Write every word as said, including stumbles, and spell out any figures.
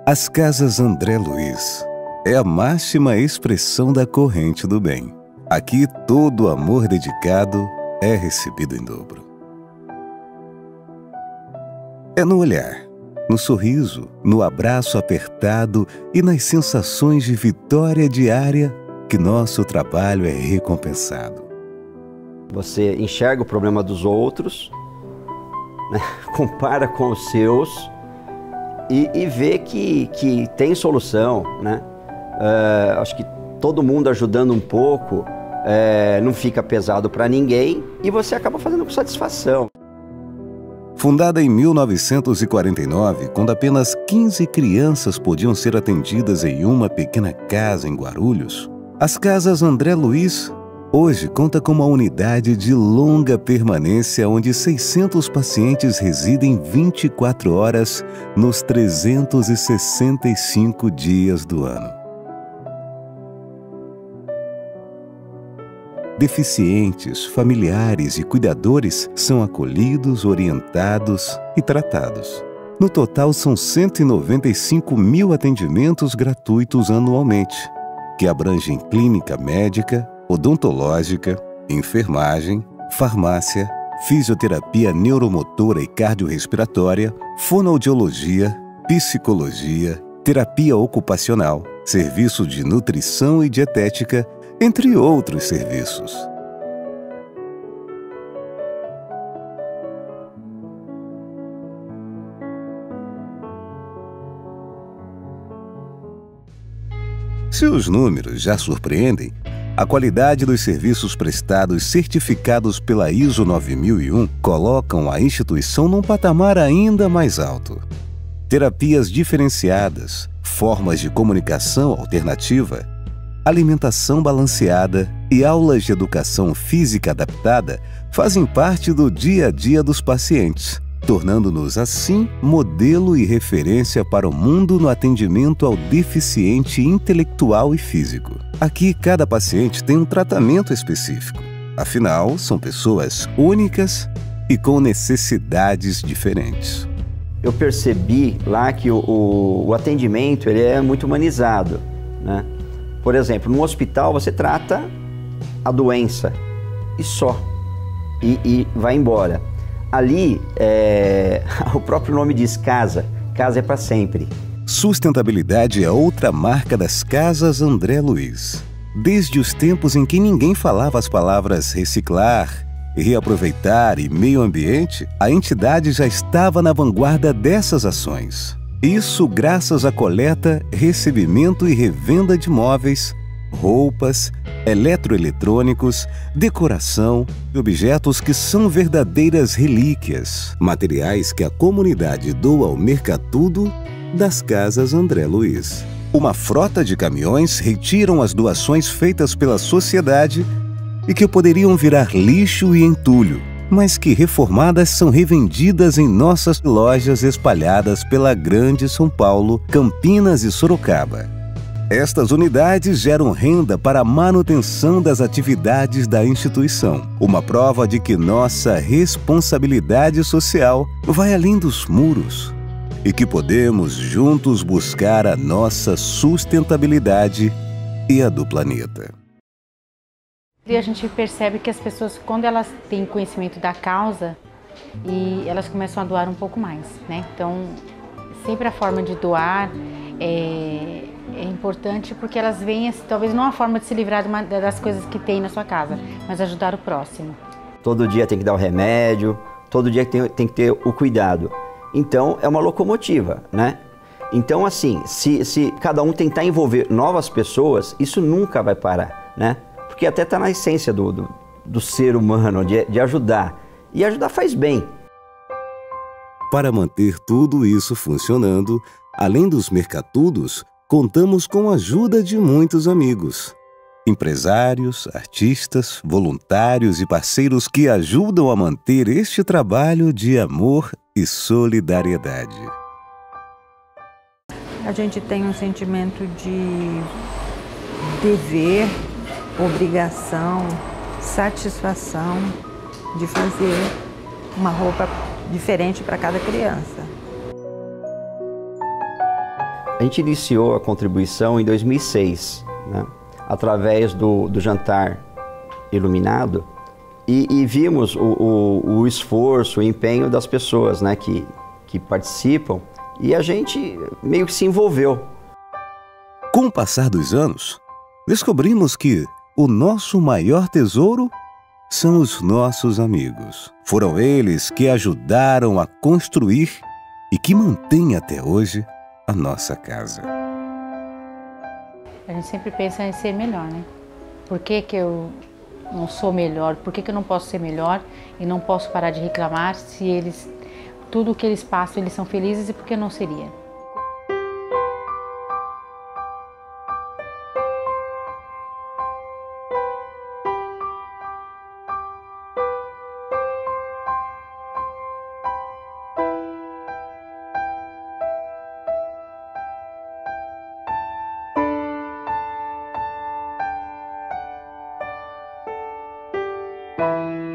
As Casas André Luiz é a máxima expressão da corrente do bem. Aqui todo amor dedicado é recebido em dobro. É no olhar, no sorriso, no abraço apertado e nas sensações de vitória diária que nosso trabalho é recompensado. Você enxerga o problema dos outros, né? Compara com os seus e, e vê que, que tem solução, né? Uh, acho que todo mundo ajudando um pouco, uh, não fica pesado para ninguém e você acaba fazendo com satisfação. Fundada em mil novecentos e quarenta e nove, quando apenas quinze crianças podiam ser atendidas em uma pequena casa em Guarulhos, as Casas André Luiz hoje conta com uma unidade de longa permanência onde seiscentos pacientes residem vinte e quatro horas nos trezentos e sessenta e cinco dias do ano. Deficientes, familiares e cuidadores são acolhidos, orientados e tratados. No total, são cento e noventa e cinco mil atendimentos gratuitos anualmente, que abrangem clínica médica, odontológica, enfermagem, farmácia, fisioterapia neuromotora e cardiorrespiratória, fonoaudiologia, psicologia, terapia ocupacional, serviço de nutrição e dietética, entre outros serviços. Se os números já surpreendem, a qualidade dos serviços prestados certificados pela I S O nove mil e um colocam a instituição num patamar ainda mais alto. Terapias diferenciadas, formas de comunicação alternativa, alimentação balanceada e aulas de educação física adaptada fazem parte do dia a dia dos pacientes, tornando-nos assim modelo e referência para o mundo no atendimento ao deficiente intelectual e físico. Aqui, cada paciente tem um tratamento específico. Afinal, são pessoas únicas e com necessidades diferentes. Eu percebi lá que o, o, o atendimento ele é muito humanizado, né? Por exemplo, no hospital você trata a doença e só, e, e vai embora. Ali, é, o próprio nome diz casa, casa é para sempre. Sustentabilidade é outra marca das Casas André Luiz. Desde os tempos em que ninguém falava as palavras reciclar, reaproveitar e meio ambiente, a entidade já estava na vanguarda dessas ações. Isso graças à coleta, recebimento e revenda de móveis, roupas, eletroeletrônicos, decoração e objetos que são verdadeiras relíquias, materiais que a comunidade doa ao Mercatudo das Casas André Luiz. Uma frota de caminhões retiram as doações feitas pela sociedade e que poderiam virar lixo e entulho, mas que reformadas são revendidas em nossas lojas espalhadas pela Grande São Paulo, Campinas e Sorocaba. Estas unidades geram renda para a manutenção das atividades da instituição, uma prova de que nossa responsabilidade social vai além dos muros e que podemos juntos buscar a nossa sustentabilidade e a do planeta. E a gente percebe que as pessoas, quando elas têm conhecimento da causa, e elas começam a doar um pouco mais, né? Então, sempre a forma de doar é, é importante porque elas veem, talvez não a forma de se livrar de uma, das coisas que tem na sua casa, mas ajudar o próximo. Todo dia tem que dar o remédio, todo dia tem, tem que ter o cuidado. Então, é uma locomotiva, né? Então, assim, se, se cada um tentar envolver novas pessoas, isso nunca vai parar, né? Porque até está na essência do, do, do ser humano, de, de ajudar. E ajudar faz bem. Para manter tudo isso funcionando, além dos Mercatudos, contamos com a ajuda de muitos amigos. Empresários, artistas, voluntários e parceiros que ajudam a manter este trabalho de amor e solidariedade. A gente tem um sentimento de dever, obrigação, satisfação de fazer uma roupa diferente para cada criança. A gente iniciou a contribuição em dois mil e seis, né? Através do, do jantar iluminado, e, e vimos o, o, o esforço, o empenho das pessoas, né, que, que participam, e a gente meio que se envolveu. Com o passar dos anos, descobrimos que o nosso maior tesouro são os nossos amigos. Foram eles que ajudaram a construir e que mantêm até hoje a nossa casa. A gente sempre pensa em ser melhor, né? Por que que eu não sou melhor? Por que que eu não posso ser melhor e não posso parar de reclamar se eles, tudo o que eles passam, eles são felizes, e por que não seria? Música